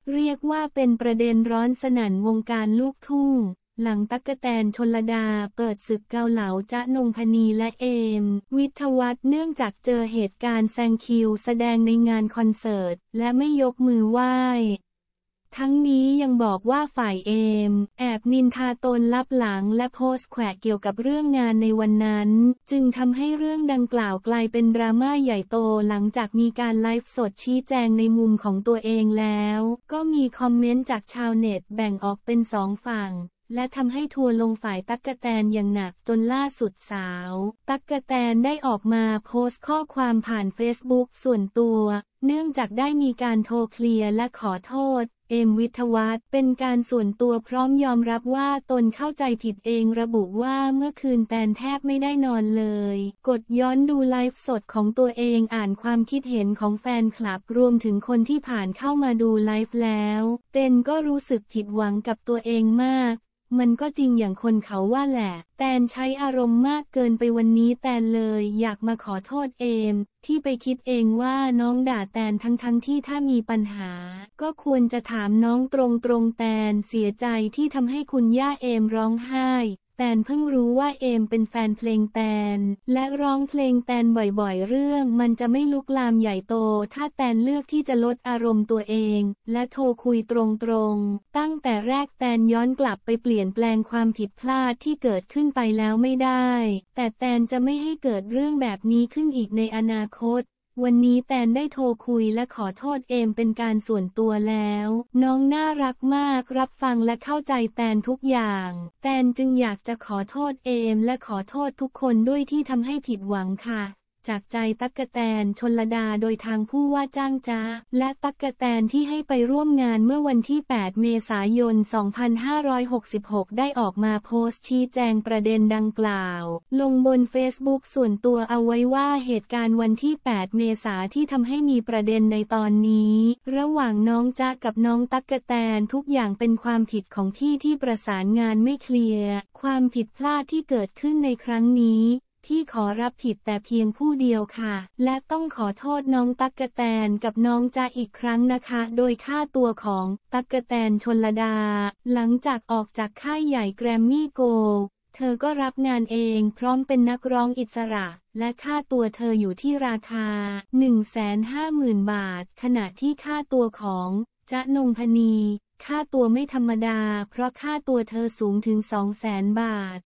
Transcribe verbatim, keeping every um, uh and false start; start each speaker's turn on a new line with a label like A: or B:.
A: เรียกว่าเป็นประเด็นร้อนสนั่นวงการลูกทุ่งหลังตั๊กแตน ชลดาเปิดศึกเกาเหลาจ๊ะนงพนีและเอมวิทย์วัฒน์เนื่องจากเจอเหตุการณ์แซงคิวแสดงในงานคอนเสิร์ตและไม่ยกมือไหว้ทั้งนี้ยังบอกว่าฝ่ายเอมแอบนินทาตนลับหลังและโพสต์แขวะเกี่ยวกับเรื่องงานในวันนั้นจึงทำให้เรื่องดังกล่าวกลายเป็นดราม่าใหญ่โตหลังจากมีการไลฟ์สดชี้แจงในมุมของตัวเองแล้วก็มีคอมเมนต์จากชาวเน็ตแบ่งออกเป็นสองฝั่งและทำให้ทัวร์ลงฝ่ายตั๊กแตนอย่างหนักจนล่าสุดสาวตั๊กแตนได้ออกมาโพสต์ข้อความผ่านเฟซบุ๊กส่วนตัวเนื่องจากได้มีการโทรเคลียร์และขอโทษเอมวิทย์วัฒน์เป็นการส่วนตัวพร้อมยอมรับว่าตนเข้าใจผิดเองระบุว่าเมื่อคืนแตนแทบไม่ได้นอนเลยกดย้อนดูไลฟ์สดของตัวเองอ่านความคิดเห็นของแฟนคลับรวมถึงคนที่ผ่านเข้ามาดูไลฟ์แล้วเต้นก็รู้สึกผิดหวังกับตัวเองมากมันก็จริงอย่างคนเขาว่าแหละแตนใช้อารมณ์มากเกินไปวันนี้แตนเลยอยากมาขอโทษเอมที่ไปคิดเองว่าน้องด่าแตนทั้งทั้งที่ถ้ามีปัญหาก็ควรจะถามน้องตรงตรงแตนเสียใจที่ทำให้คุณย่าเอมร้องไห้แตนเพิ่งรู้ว่าเอมเป็นแฟนเพลงแตนและร้องเพลงแตนบ่อยๆเรื่องมันจะไม่ลุกลามใหญ่โตถ้าแตนเลือกที่จะลดอารมณ์ตัวเองและโทรคุยตรงๆตั้งแต่แรกแตนย้อนกลับไปเปลี่ยนแปลงความผิดพลาดที่เกิดขึ้นไปแล้วไม่ได้แต่แตนจะไม่ให้เกิดเรื่องแบบนี้ขึ้นอีกในอนาคตวันนี้แตนได้โทรคุยและขอโทษเอมเป็นการส่วนตัวแล้วน้องน่ารักมากรับฟังและเข้าใจแตนทุกอย่างแตนจึงอยากจะขอโทษเอมและขอโทษทุกคนด้วยที่ทำให้ผิดหวังค่ะจากใจตั๊กแตน ชลดาโดยทางผู้ว่าจ้างจ๊ะและตั๊กแตนที่ให้ไปร่วมงานเมื่อวันที่แปดเมษายนสองพันห้าร้อยหกสิบหกได้ออกมาโพสต์ชี้แจงประเด็นดังกล่าวลงบนเฟซบุ๊กส่วนตัวเอาไว้ว่าเหตุการณ์วันที่แปดเมษาที่ทำให้มีประเด็นในตอนนี้ระหว่างน้องจ๊ะกับน้องตั๊กแตนทุกอย่างเป็นความผิดของพี่ที่ประสานงานไม่เคลียร์ความผิดพลาดที่เกิดขึ้นในครั้งนี้พี่ขอรับผิดแต่เพียงผู้เดียวค่ะและต้องขอโทษน้องตั๊กแตนกับน้องจ๊ะอีกครั้งนะคะโดยค่าตัวของตั๊กแตน ชลดาหลังจากออกจากค่ายใหญ่แกรมมี่โกลด์เธอก็รับงานเองพร้อมเป็นนักร้องอิสระและค่าตัวเธออยู่ที่ราคา หนึ่งแสนห้าหมื่น บาทขณะที่ค่าตัวของจ๊ะนงพนีค่าตัวไม่ธรรมดาเพราะค่าตัวเธอสูงถึง สองแสน บาท